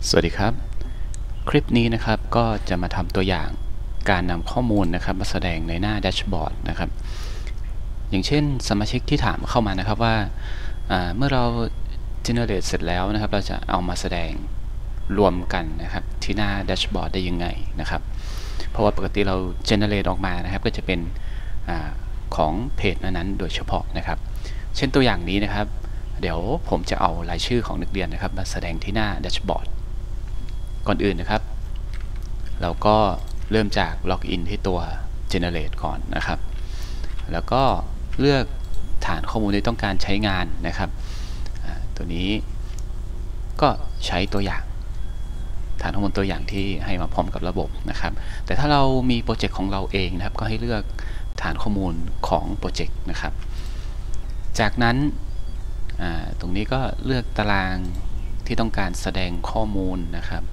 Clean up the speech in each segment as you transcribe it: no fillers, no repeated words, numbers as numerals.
สวัสดีครับคลิปนี้นะครับก็จะมาทำตัวอย่างการนำข้อมูลนะครับมาแสดงในหน้าแดชบอร์ดนะครับอย่างเช่นสมาชิกที่ถามเข้ามานะครับว่าเมื่อเรา generate เสร็จแล้วนะครับเราจะเอามาแสดงรวมกันนะครับที่หน้าแดชบอร์ดได้ยังไงนะครับเพราะว่าปกติเรา generate ออกมานะครับก็จะเป็นของเพจนั้นๆโดยเฉพาะนะครับเช่นตัวอย่างนี้นะครับเดี๋ยวผมจะเอารายชื่อของนักเรียนนะครับมาแสดงที่หน้าแดชบอร์ดก่อนอื่นนะครับเราก็เริ่มจากล็อกอินที่ตัว generate ก่อนนะครับแล้วก็เลือกฐานข้อมูลที่ต้องการใช้งานนะครับตัวนี้ก็ใช้ตัวอย่างฐานข้อมูลตัวอย่างที่ให้มาพร้อมกับระบบนะครับแต่ถ้าเรามีโปรเจกต์ของเราเองนะครับก็ให้เลือกฐานข้อมูลของโปรเจกต์นะครับจากนั้นตรงนี้ก็เลือกตารางที่ต้องการแสดงข้อมูลนะครับ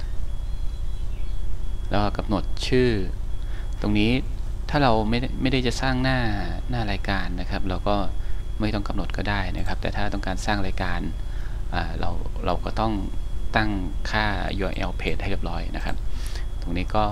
แล้วกำหนดชื่อตรงนี้ถ้าเราไม่ได้จะสร้างหน้ารายการนะครับเราก็ไม่ต้องกำหนดก็ได้นะครับแต่ถ้าต้องการสร้างรายการเราก็ต้องตั้งค่า URL page ให้เรียบร้อยนะครับตรงนี้ก็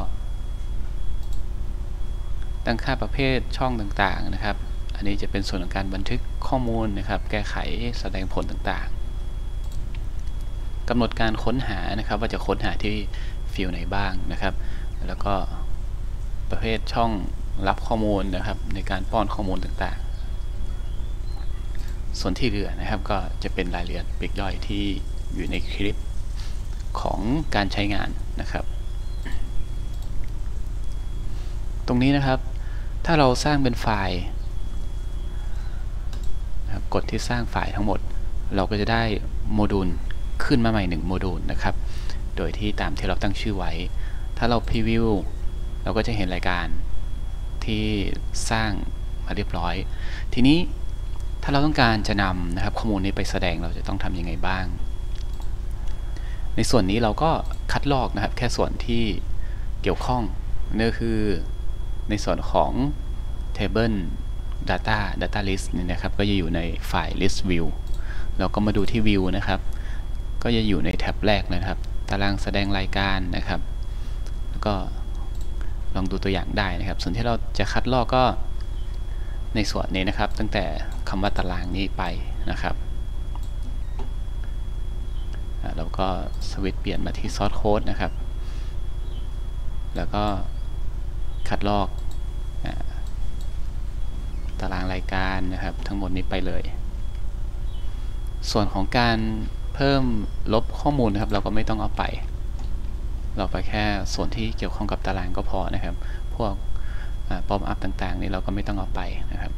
ตั้งค่าประเภทช่องต่างๆนะครับอันนี้จะเป็นส่วนของการบันทึกข้อมูลนะครับแก้ไขแสดงผลต่างๆกำหนดการค้นหานะครับว่าจะค้นหาที่ฟิลไหนบ้างนะครับแล้วก็ประเภทช่องรับข้อมูลนะครับในการป้อนข้อมูลต่างๆส่วนที่เหลือนะครับก็จะเป็นรายละเอียดปลีกย่อยที่อยู่ในคลิปของการใช้งานนะครับตรงนี้นะครับถ้าเราสร้างเป็นไฟล์นะครับกดที่สร้างไฟล์ทั้งหมดเราก็จะได้โมดูลขึ้นมาใหม่1โมดูลนะครับโดยที่ตามที่เราตั้งชื่อไว้ถ้าเราพรีวิวเราก็จะเห็นรายการที่สร้างมาเรียบร้อยทีนี้ถ้าเราต้องการจะนำนะครับข้อมูลนี้ไปแสดงเราจะต้องทำยังไงบ้างในส่วนนี้เราก็คัดลอกนะครับแค่ส่วนที่เกี่ยวข้องนั่นก็คือในส่วนของ table data list นี่นะครับก็จะอยู่ในไฟล์ list view เราก็มาดูที่ view นะครับก็จะอยู่ในแท็บแรกนะครับตารางแสดงรายการนะครับแล้วก็ลองดูตัวอย่างได้นะครับส่วนที่เราจะคัดลอกก็ในส่วนนี้นะครับตั้งแต่คำว่าตารางนี้ไปนะครับเราก็สวิตช์เปลี่ยนมาที่ source code นะครับแล้วก็คัดลอกตารางรายการนะครับทั้งหมดนี้ไปเลยส่วนของการเพิ่มลบข้อมูลนะครับเราก็ไม่ต้องเอาไปเราไปแค่ส่วนที่เกี่ยวข้องกับตารางก็พอนะครับพวกป๊อปอัพต่างๆนี่เราก็ไม่ต้องเอาไปนะครับ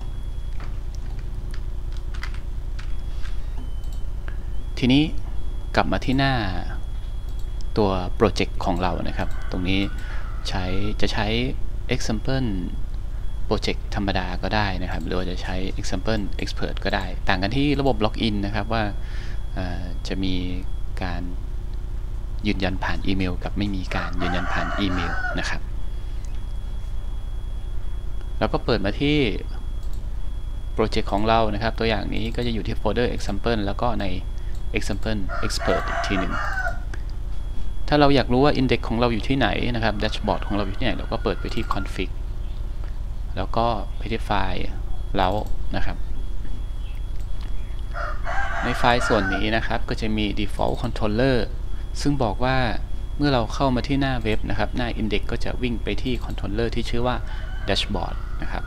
ทีนี้กลับมาที่หน้าตัวโปรเจกต์ของเรานะครับตรงนี้จะใช้ example project ธรรมดาก็ได้นะครับหรือว่าจะใช้ example expert ก็ได้ต่างกันที่ระบบล็อกอินนะครับว่าจะมีการยืนยันผ่านอีเมลกับไม่มีการยืนยันผ่านอีเมลนะครับแล้วก็เปิดมาที่โปรเจกต์ของเรานะครับตัวอย่างนี้ก็จะอยู่ที่โฟลเดอร์ example แล้วก็ใน example expert อีกทีหนึ่งถ้าเราอยากรู้ว่า index ของเราอยู่ที่ไหนนะครับ dashboard ของเราอยู่ที่ไหนเราก็เปิดไปที่ config แล้วก็ไปที่ไฟล์แล้วนะครับในไฟล์ส่วนนี้นะครับก็จะมี default controller ซึ่งบอกว่าเมื่อเราเข้ามาที่หน้าเว็บนะครับหน้า index ก็จะวิ่งไปที่ controller ที่ชื่อว่า dashboard นะครับ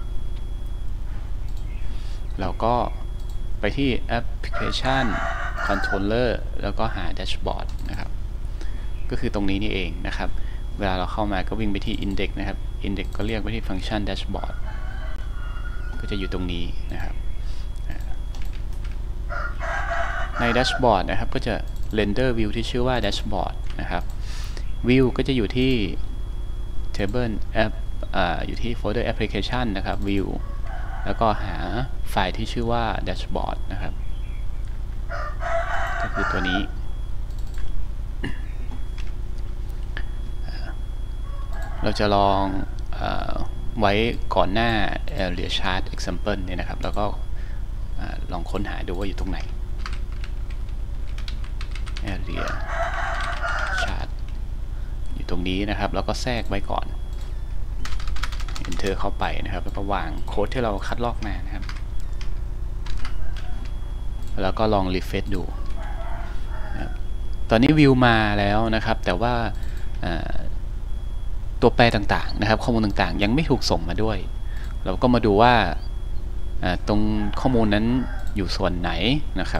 เราก็ไปที่ application controller แล้วก็หา dashboard นะครับก็คือตรงนี้นี่เองนะครับเวลาเราเข้ามาก็วิ่งไปที่ index นะครับ index ก็เรียกไปที่ฟังก์ชัน dashboard ก็จะอยู่ตรงนี้นะครับใน dashboard นะครับก็จะ render view ที่ชื่อว่า dashboard นะครับ view ก็จะอยู่ที่ table app อยู่ที่ folder application นะครับ view แล้วก็หาไฟล์ที่ชื่อว่า dashboard นะครับก็คือตัวนี้เราจะลองไว้ก่อนหน้า area chart example เนี่ยนะครับแล้วก็ลองค้นหาดูว่าอยู่ตรงไหน area รงนี้นะครับแล้วก็แทรกไว้ก่อน Enter เข้าไปนะครับแล้วก็วางโค้ดที่เราคัดลอกมานะครับแล้วก็ลอง refresh ดูนะครับตอนนี้วิวมาแล้วนะครับแต่ว่าตัวแปรต่างๆนะครับข้อมูลต่างๆยังไม่ถูกส่งมาด้วยเราก็มาดูว่าตรงข้อมูลนั้นอยู่ส่วนไหนนะครับ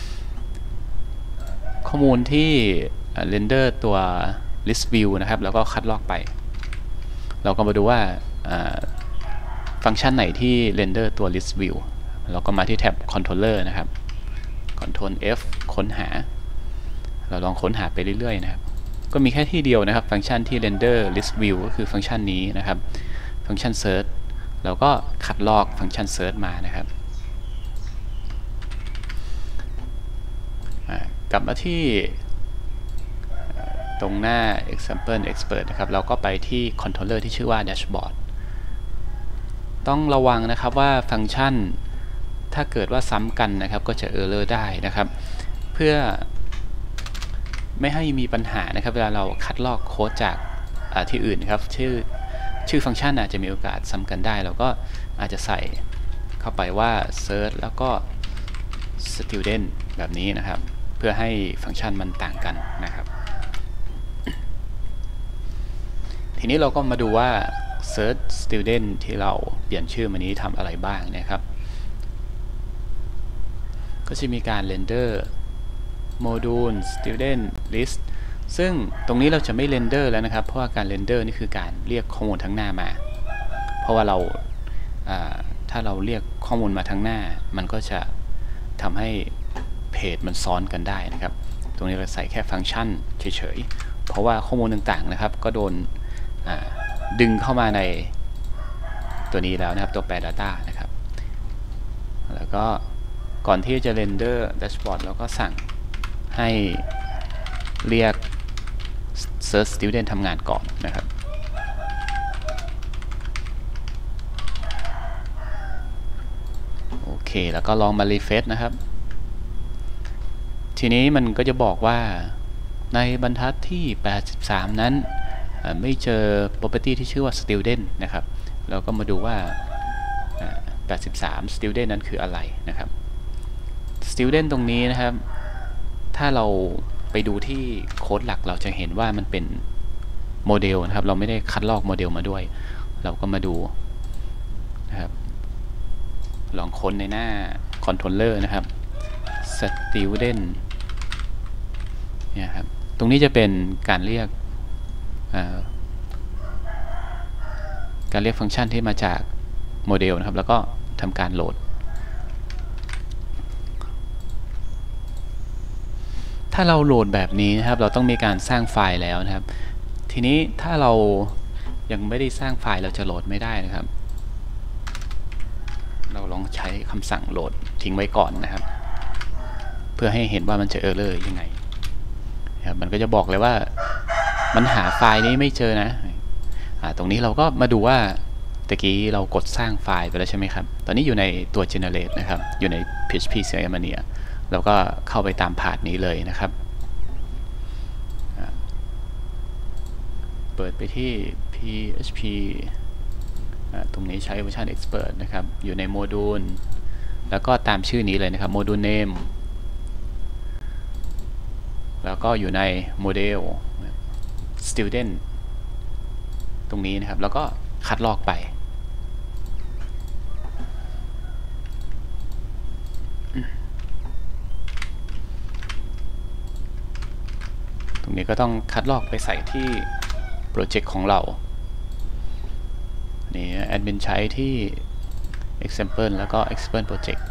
ข้อมูลที่เรนเดอร์ตัว list view นะครับแล้วก็คัดลอกไปเราก็มาดูว่าฟังก์ชันไหนที่เรนเดอร์ตัว list view เราก็มาที่แท็บ controller นะครับ Ctrl F ค้นหาเราลองค้นหาไปเรื่อยๆนะครับก็มีแค่ที่เดียวนะครับฟังก์ชันที่ render list view ก็คือฟังก์ชันนี้นะครับฟังก์ชัน search เราก็คัดลอกฟังก์ชัน search มานะครับกลับมาที่ตรงหน้า example expert นะครับเราก็ไปที่ controller ที่ชื่อว่า dashboard ต้องระวังนะครับว่าฟังก์ชันถ้าเกิดว่าซ้ำกันนะครับก็จะ error ได้นะครับเพื่อไม่ให้มีปัญหานะครับเวลาเราคัดลอกโค้ดจากที่อื่นครับชื่อฟังก์ชันอาจจะมีโอกาสซ้ำกันได้เราก็อาจจะใส่เข้าไปว่า search แล้วก็ student แบบนี้นะครับเพื่อให้ฟังก์ชันมันต่างกันนะครับทีนี้เราก็มาดูว่า search student ที่เราเปลี่ยนชื่อมานี้ทำอะไรบ้างนะครับก็จะมีการ render module student list ซึ่งตรงนี้เราจะไม่ render แล้วนะครับเพราะว่าการ render นี่คือการเรียกข้อมูลทั้งหน้ามาเพราะว่าเราถ้าเราเรียกข้อมูลมาทั้งหน้ามันก็จะทำให้เพจมันซ้อนกันได้นะครับตรงนี้เราใส่แค่ฟังก์ชันเฉยๆเพราะว่าข้อมูลต่างๆนะครับก็โดนดึงเข้ามาในตัวนี้แล้วนะครับตัวแปร data นะครับแล้วก็ก่อนที่จะ render dashboard เราก็สั่งให้เรียก search student ทำงานก่อนนะครับโอเคแล้วก็ลองมา refresh นะครับทีนี้มันก็จะบอกว่าในบรรทัดที่83นั้นไม่เจอ property ที่ชื่อว่า student นะครับแล้วก็มาดูว่า83 student นั้นคืออะไรนะครับ student ตรงนี้นะครับถ้าเราไปดูที่โค้ดหลักเราจะเห็นว่ามันเป็นโมเดลนะครับเราไม่ได้คัดลอกโมเดลมาด้วยเราก็มาดูนะครับลองค้นในหน้า controller นะครับ student เนี่ยครับตรงนี้จะเป็นการเรียกฟังก์ชันที่มาจากโมเดลนะครับแล้วก็ทำการโหลดถ้าเราโหลดแบบนี้นะครับเราต้องมีการสร้างไฟล์แล้วนะครับทีนี้ถ้าเรายังไม่ได้สร้างไฟล์เราจะโหลดไม่ได้นะครับเราลองใช้คำสั่งโหลดทิ้งไว้ก่อนนะครับเพื่อให้เห็นว่ามันจะเออร์เลอร์ยังไงครับมันก็จะบอกเลยว่ามันหาไฟล์นี้ไม่เจอนะตรงนี้เราก็มาดูว่าตะกี้เรากดสร้างไฟล์ไปแล้วใช่ไหมครับตอนนี้อยู่ในตัว generate นะครับอยู่ใน PHP CMania เราก็เข้าไปตามพาธนี้เลยนะครับเปิดไปที่ PHP ตรงนี้ใช้เวอร์ชัน Expert นะครับอยู่ในโมดูลแล้วก็ตามชื่อนี้เลยนะครับโมดูล name แล้วก็อยู่ในโมเดล student ตรงนี้นะครับแล้วก็คัดลอกไปตรงนี้ก็ต้องคัดลอกไปใส่ที่โปรเจกต์ของเรานี่แอดมินใช้ที่ example แล้วก็ example project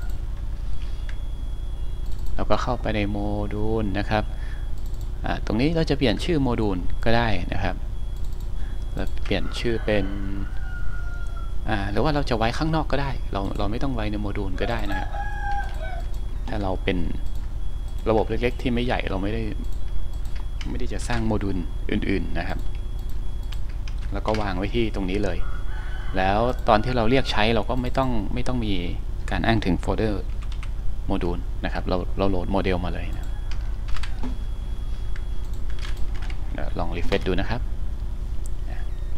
แล้วก็เข้าไปในโมดูลนะครับตรงนี้เราจะเปลี่ยนชื่อโมดูลก็ได้นะครับเราเปลี่ยนชื่อเป็นหรือว่าเราจะไว้ข้างนอกก็ได้เราไม่ต้องไว้ในโมดูลก็ได้นะครับถ้าเราเป็นระบบเล็กๆที่ไม่ใหญ่เราไม่ได้จะสร้างโมดูลอื่นๆนะครับแล้วก็วางไว้ที่ตรงนี้เลยแล้วตอนที่เราเรียกใช้เราก็ไม่ต้องมีการอ้างถึงโฟลเดอร์โมดูลนะครับเราโหลดโมเดลมาเลยนะลองรีเฟรชดูนะครับ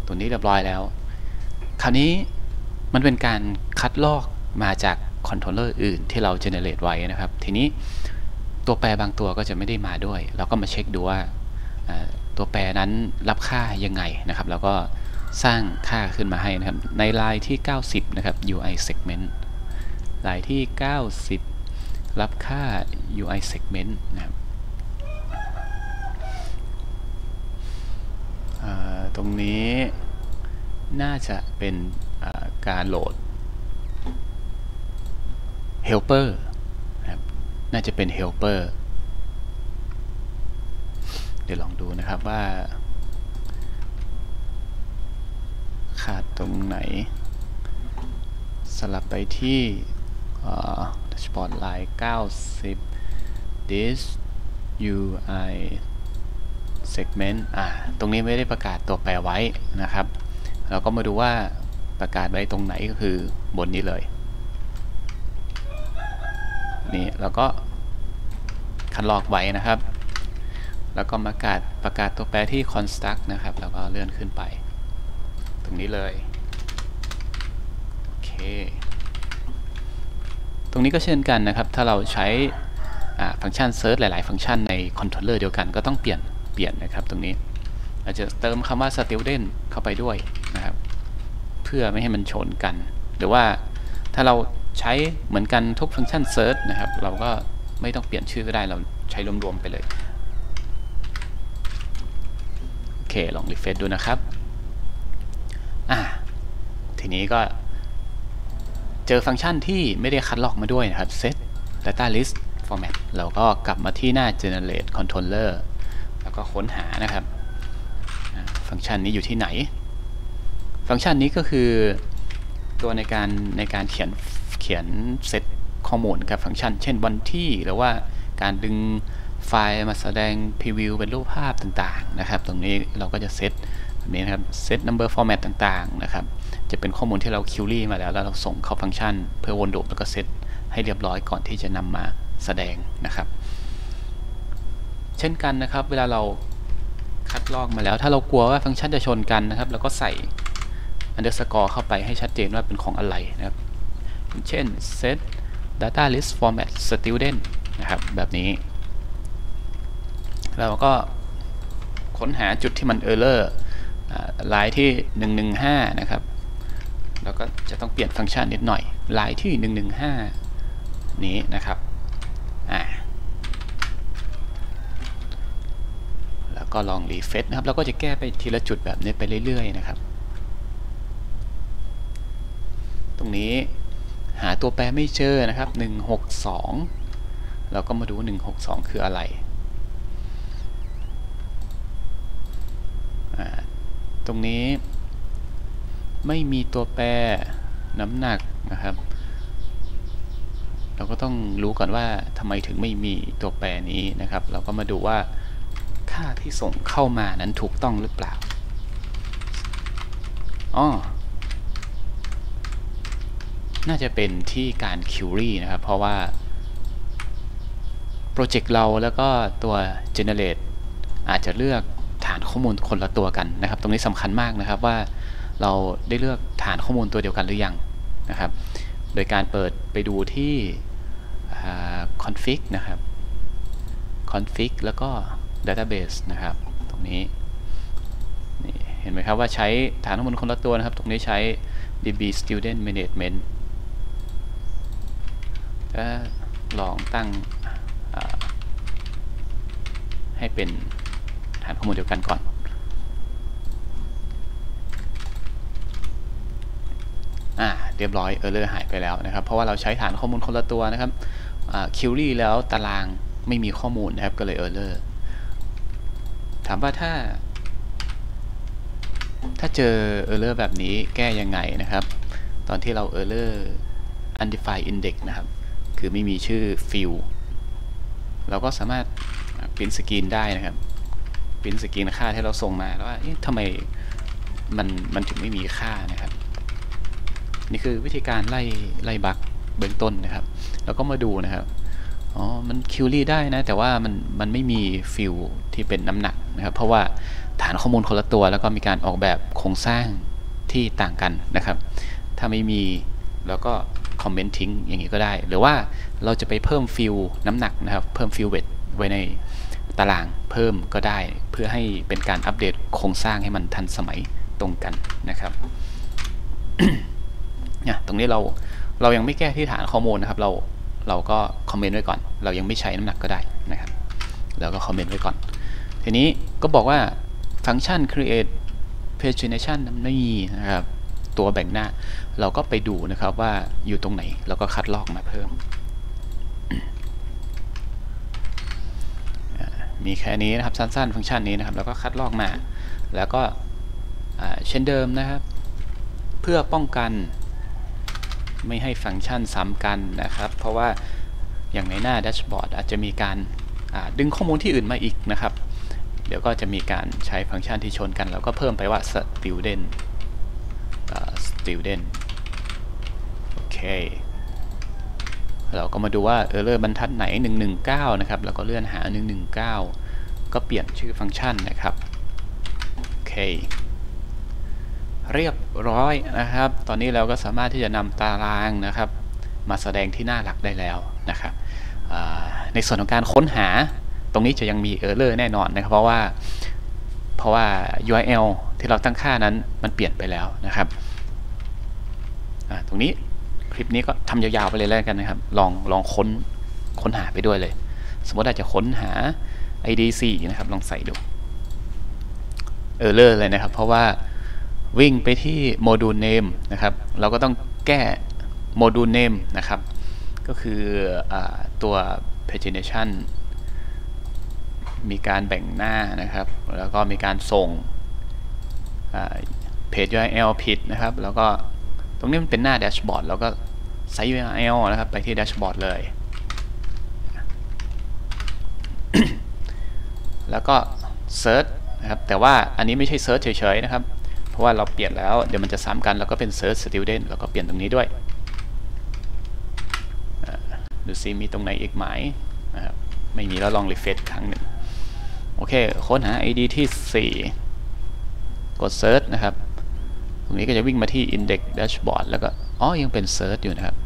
ตัวนี้เรียบร้อยแล้วคราวนี้มันเป็นการคัดลอกมาจากคอนโทรลเลอร์อื่นที่เราเจเนเรตไว้นะครับทีนี้ตัวแปรบางตัวก็จะไม่ได้มาด้วยเราก็มาเช็คดูว่าตัวแปรนั้นรับค่ายังไงนะครับแล้วก็สร้างค่าขึ้นมาให้นะครับในลายที่90นะครับ UI segment ลายที่90รับค่า UI segment นะครับตรงนี้น่าจะเป็นการโหลด helper นะครับน่าจะเป็น helper เดี๋ยวลองดูนะครับว่าขาดตรงไหนสลับไปที่dashboard line 90 this UI segment ตรงนี้ไม่ได้ประกาศตัวแปรไว้นะครับเราก็มาดูว่าประกาศไว้ตรงไหนก็คือบนนี้เลยนี่แล้วก็คัดลอกไว้นะครับแล้วก็ประกาศตัวแปรที่ construct นะครับแล้วก็เลื่อนขึ้นไปตรงนี้เลยโอเคตรงนี้ก็เช่นกันนะครับถ้าเราใช้ฟังก์ชัน search หลายๆฟังก์ชันในคอนโทรลเลอร์เดียวกันก็ต้องเปลี่ยนนะครับตรงนี้อาจจะเติมคำว่า student เข้าไปด้วยนะครับเพื่อไม่ให้มันชนกันหรือว่าถ้าเราใช้เหมือนกันทุกฟังก์ชัน search นะครับเราก็ไม่ต้องเปลี่ยนชื่อก็ได้เราใช้รวมๆไปเลยโอเคลอง refresh ดูนะครับทีนี้ก็เจอฟังก์ชันที่ไม่ได้คัดลอกมาด้วยนะครับ set data list format เราก็กลับมาที่หน้า generate controller แล้วก็ค้นหานะครับฟังก์ชันนี้อยู่ที่ไหนฟังก์ชันนี้ก็คือตัวในการเขียนเซตข้อมูลกับฟังก์ชันเช่นวันที่หรือว่าการดึงไฟล์มาแสดงพรีวิวเป็นรูปภาพต่างๆนะครับตรงนี้เราก็จะเซตแบบนี้นะครับเซต number format ต่างๆนะครับจะเป็นข้อมูลที่เราคิวรี่มาแล้วเราส่งเข้าฟังก์ชันเพื่อวนลูปแล้วก็เซตให้เรียบร้อยก่อนที่จะนำมาแสดงนะครับเช่นกันนะครับเวลาเราคัดลอกมาแล้วถ้าเรากลัวว่าฟังก์ชันจะชนกันนะครับเราก็ใส่ underscore เข้าไปให้ชัดเจนว่าเป็นของอะไรนะครับเช่น set data list format student นะครับแบบนี้เราก็ค้นหาจุดที่มัน error ลายที่115นะครับเราก็จะต้องเปลี่ยนฟังก์ชันนิดหน่อยลายที่115นี้นะครับแล้วก็ลองรีเฟรชนะครับแล้วก็จะแก้ไปทีละจุดแบบนี้ไปเรื่อยๆนะครับตรงนี้หาตัวแปรไม่เจอนะครับ162เราก็มาดู162คืออะไรตรงนี้ไม่มีตัวแปรน้ำหนักนะครับเราก็ต้องรู้ก่อนว่าทำไมถึงไม่มีตัวแปรนี้นะครับเราก็มาดูว่าค่าที่ส่งเข้ามานั้นถูกต้องหรือเปล่าน่าจะเป็นที่การ query นะครับเพราะว่าโปรเจกต์เราแล้วก็ตัว generate อาจจะเลือกฐานข้อมูลคนละตัวกันนะครับตรงนี้สำคัญมากนะครับว่าเราได้เลือกฐานข้อมูลตัวเดียวกันหรือยังนะครับโดยการเปิดไปดูที่config นะครับ config แล้วก็ database นะครับตรงนี้นี่เห็นไหมครับว่าใช้ฐานข้อมูลคนละตัวนะครับตรงนี้ใช้ db student management ก็ลองตั้งให้เป็นฐานข้อมูลเดียวกันก่อนเรียบร้อยerrorหายไปแล้วนะครับเพราะว่าเราใช้ฐานข้อมูลคนละตัวนะครับquery แล้วตารางไม่มีข้อมูลนะครับก็เลยerror ถามว่าถ้าเจอ error แบบนี้แก้ยังไงนะครับตอนที่เรา error undefined index นะครับคือไม่มีชื่อ field เราก็สามารถพิมพ์สกรีนได้นะครับพิมพ์สกรีนค่าที่เราส่งมาแล้วว่าทำไมมันถึงไม่มีค่านะครับนี่คือวิธีการไล่บั๊กเบื้องต้นนะครับแล้วก็มาดูนะครับมันคิวรี่ได้นะแต่ว่ามันไม่มีฟิลที่เป็นน้ำหนักนะครับเพราะว่าฐานข้อมูลคนละตัวแล้วก็มีการออกแบบโครงสร้างที่ต่างกันนะครับถ้าไม่มีแล้วก็คอมเมนต์ทิ้งอย่างนี้ก็ได้หรือว่าเราจะไปเพิ่มฟิลน้ำหนักนะครับเพิ่มฟิลเวทไว้ในตารางเพิ่มก็ได้เพื่อให้เป็นการอัปเดตโครงสร้างให้มันทันสมัยตรงกันนะครับ ตรงนี้เรายังไม่แก้ที่ฐานข้อมูลนะครับเราก็คอมเมนต์ไว้ก่อนเรายังไม่ใช้น้ำหนักก็ได้นะครับแล้วก็คอมเมนต์ไว้ก่อนทีนี้ก็บอกว่าฟังก์ชัน create pagination ไม่มีนะครับตัวแบ่งหน้าเราก็ไปดูนะครับว่าอยู่ตรงไหนเราก็คัดลอกมาเพิ่ม มีแค่นี้นะครับสั้นๆฟังก์ชันนี้นะครับแล้วก็คัดลอกมาแล้วก็เช่นเดิมนะครับเพื่อป้องกันไม่ให้ฟังก์ชันซ้ำกันนะครับเพราะว่าอย่างในหน้าแดชบอร์ดอาจจะมีการดึงข้อมูลที่อื่นมาอีกนะครับเดี๋ยวก็จะมีการใช้ฟังก์ชันที่ชนกันแล้วก็เพิ่มไปว่า student โอเคเราก็มาดูว่าerror บรรทัดไหน119นะครับแล้วก็เลื่อนหา119ก็เปลี่ยนชื่อฟังก์ชันนะครับโอเคเรียบร้อยนะครับตอนนี้เราก็สามารถที่จะนำตารางนะครับมาแสดงที่หน้าหลักได้แล้วนะครับในส่วนของการค้นหาตรงนี้จะยังมีerrorแน่นอนนะครับเพราะว่า URL ที่เราตั้งค่านั้นมันเปลี่ยนไปแล้วนะครับตรงนี้คลิปนี้ก็ทำยาวๆไปเลยแล้วกันนะครับลองค้นหาไปด้วยเลยสมมติอาจจะค้นหา ID 4นะครับลองใส่ดูerrorเลยนะครับเพราะว่าวิ่งไปที่โมดูล name นะครับเราก็ต้องแก้โมดูล name นะครับก็คือตัว pagination มีการแบ่งหน้านะครับแล้วก็มีการส่งpage URL ผิดนะครับแล้วก็ตรงนี้มันเป็นหน้าแดชบอร์ดเราก็ใส่ URL นะครับไปที่แดชบอร์ดเลย แล้วก็ search นะครับแต่ว่าอันนี้ไม่ใช่ search เฉยๆนะครับเพราะว่าเราเปลี่ยนแล้วเดี๋ยวมันจะซ้ำกันแล้วก็เป็น search student แล้วก็เปลี่ยนตรงนี้ด้วยดูซิมีตรงไหนอีกไหมนะครับไม่มีแล้วลอง refresh ครั้งหนึ่งโอเคค้นหา ID ที่4กด search นะครับตรงนี้ก็จะวิ่งมาที่ index dashboard แล้วก็ยังเป็น search อยู่นะครับ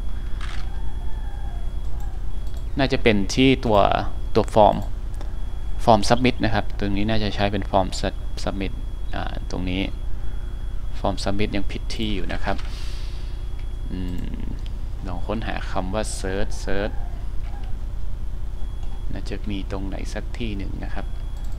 น่าจะเป็นที่ตัวฟอร์ม submit นะครับตรงนี้น่าจะใช้เป็นฟอร์ม submit ตรงนี้ฟอร์ม submit ยังผิดที่อยู่นะครับลองค้นหาคำว่า search น่าจะมีตรงไหนสักที่หนึ่งนะครับ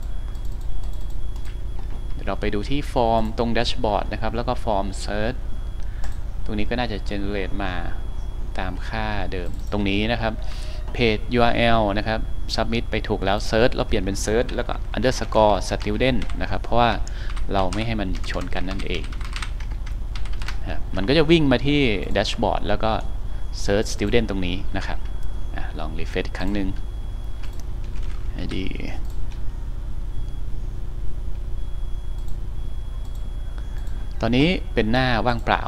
เดี๋ยวเราไปดูที่ฟอร์มตรงแดชบอร์ดนะครับแล้วก็ฟอร์ม search ตรงนี้ก็น่าจะ generate มาตามค่าเดิมตรงนี้นะครับ page URL นะครับ submit ไปถูกแล้ว search เราเปลี่ยนเป็น search แล้วก็ underscore student นะครับเพราะว่าเราไม่ให้มันชนกันนั่นเองมันก็จะวิ่งมาที่แดชบอร์ดแล้วก็ search student ตรงนี้นะครับลอง refresh อีกครั้งหนึ่งดีตอนนี้เป็นหน้าว่างเปล่า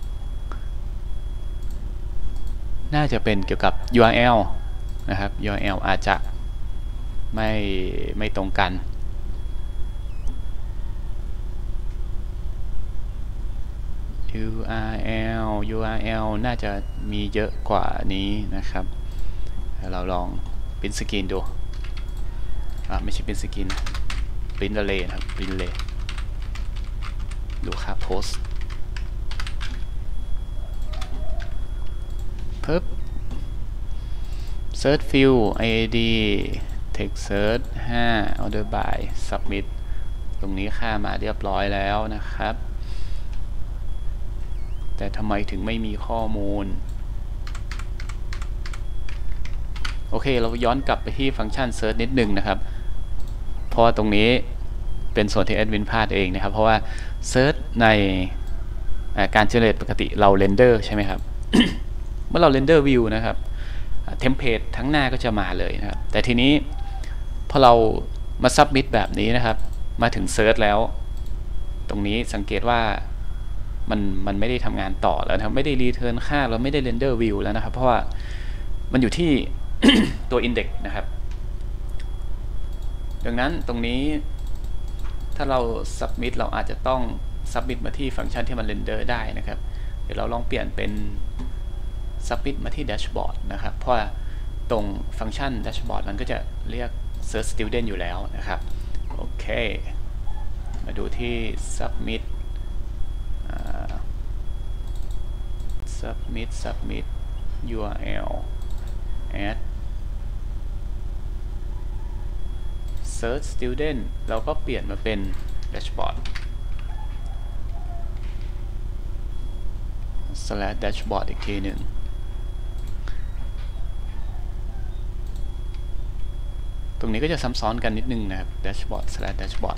น่าจะเป็นเกี่ยวกับ URL นะครับ URL อาจจะไม่ตรงกันURL น่าจะมีเยอะกว่านี้นะครับเราลองปริ้นสกรีนดูไม่ใช่ปริ้นสกรีนปริ้นเลยนะครับปริ้นเลยดูค่าโพสต์ปึ๊บ search field id text search 5 order by submit ตรงนี้ค่ามาเรียบร้อยแล้วนะครับแต่ทำไมถึงไม่มีข้อมูลโอเคเราย้อนกลับไปที่ฟังก์ชัน search นิดนึงนะครับเพราะว่าตรงนี้เป็นส่วนที่แอดมินพลาดเองนะครับเพราะว่า search ในการ generate ปกติเรา render ใช่ไหมครับ เมื่อเรา render view นะครับเทมเพลตทั้งหน้าก็จะมาเลยนะครับแต่ทีนี้พอเรามา submit แบบนี้นะครับมาถึง search แล้วตรงนี้สังเกตว่ามันไม่ได้ทำงานต่อแล้วนะครับไม่ได้ return ค่าเราไม่ได้ render view แล้วนะครับเพราะว่ามันอยู่ที่ ตัว index นะครับดังนั้นตรงนี้ถ้าเรา submit เราอาจจะต้อง submit มาที่ฟังก์ชันที่มัน render ได้นะครับเดี๋ยวเราลองเปลี่ยนเป็น submit มาที่ dashboard นะครับเพราะตรงฟังก์ชัน dashboard มันก็จะเรียก search student อยู่แล้วนะครับโอเคมาดูที่ submit submit URL add search student เราก็เปลี่ยนมาเป็น dashboard /dashboard อีกทีหนึ่งตรงนี้ก็จะซ้ำซ้อนกันนิดนึงนะครับ dashboard/dashboard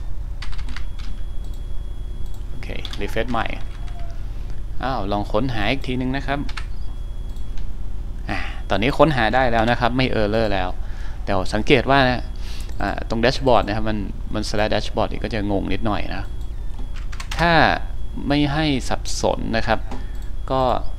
โอเค refresh ใหม่ลองค้นหาอีกทีนึงนะครับตอนนี้ค้นหาได้แล้วนะครับไม่เออร์เลอร์แล้วแต่สังเกตว่าตรง dashboard นะครับมัน/dashboard ก็จะงงนิดหน่อยนะถ้าไม่ให้สับสนนะครับก็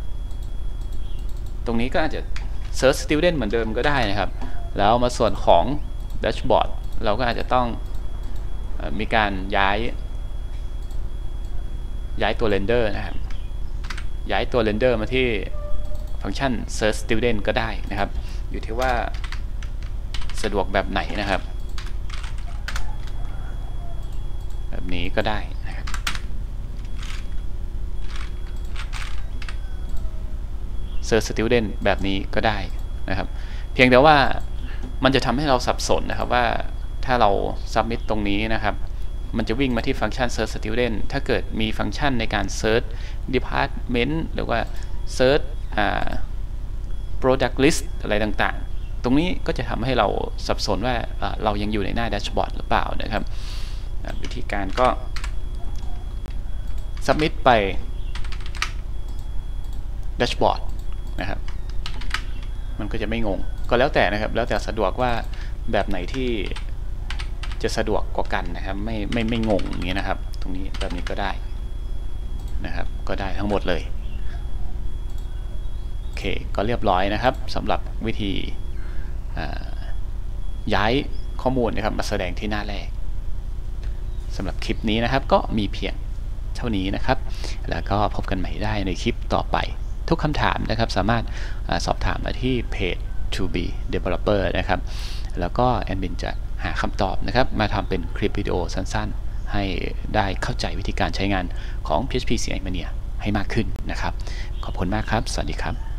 ตรงนี้ก็อาจจะ search student เหมือนเดิมก็ได้นะครับแล้วมาส่วนของ dashboard เราก็อาจจะต้องมีการย้ายตัว render นะครับย้ายตัว render มาที่ฟังก์ชัน search student ก็ได้นะครับอยู่ที่ว่าสะดวกแบบไหนนะครับแบบนี้ก็ได้นะครับ search student แบบนี้ก็ได้นะครับเพียงแต่ว่ามันจะทำให้เราสับสนนะครับว่าถ้าเรา submit ตรงนี้นะครับมันจะวิ่งมาที่ฟังก์ชัน search student ถ้าเกิดมีฟังก์ชันในการ search department หรือว่า search product list อะไรต่างๆตรงนี้ก็จะทำให้เราสับสนว่าเรายังอยู่ในหน้า dashboard หรือเปล่านะครับวิธีการก็ submit ไป dashboard นะครับมันก็จะไม่งงก็แล้วแต่นะครับแล้วแต่สะดวกว่าแบบไหนที่จะสะดวกกว่ากันนะครับไม่งงอย่างนี้นะครับตรงนี้แบบนี้ก็ได้นะครับก็ได้ทั้งหมดเลยโอเคก็เรียบร้อยนะครับสำหรับวิธีย้ายข้อมูลนะครับมาแสดงที่หน้าแรกสำหรับคลิปนี้นะครับก็มีเพียงเท่านี้นะครับแล้วก็พบกันใหม่ได้ในคลิปต่อไปทุกคำถามนะครับสามารถสอบถามมาที่เพจ To Be Developer นะครับแล้วก็แอดมินจะหาคำตอบนะครับมาทำเป็นคลิปวิดีโอสั้นๆให้ได้เข้าใจวิธีการใช้งานของ PHP CI Mania ให้มากขึ้นนะครับขอบคุณมากครับสวัสดีครับ